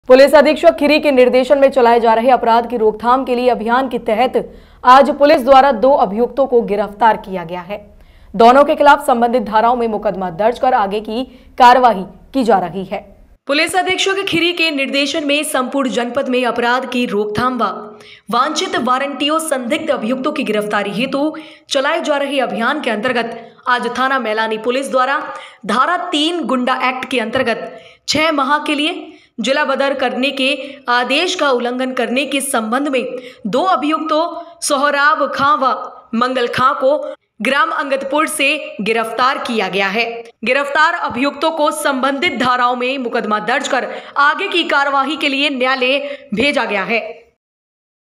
Police अधीक्षक खीरी के निर्देशन में चलाए जा रहे अपराध की रोकथाम के लिए अभियान के तहत आज पुलिस द्वारा 2 अभियुक्तों को गिरफ्तार किया गया है। दोनों के खिलाफ संबंधित धाराओं में मुकदमा दर्ज कर आगे की कार्यवाही की जा रही है। पुलिस अधीक्षक खीरी के निर्देशन में संपूर्ण जनपद में अपराध की रोकथाम व वांछित वारंटियों संदिग्ध अभियुक्तों की गिरफ्तारी हेतु चलाए जा रहे अभियान के अंतर्गत आज थाना मैलानी पुलिस द्वारा धारा 3 गुंडा एक्ट के अंतर्गत 6 माह के लिए जिला बदर करने के आदेश का उल्लंघन करने के संबंध में 2 अभियुक्तों सोहराब खां व मंगल खां को ग्राम अंगतपुर से गिरफ्तार किया गया है। गिरफ्तार अभियुक्तों को संबंधित धाराओं में मुकदमा दर्ज कर आगे की कार्यवाही के लिए न्यायालय भेजा गया है।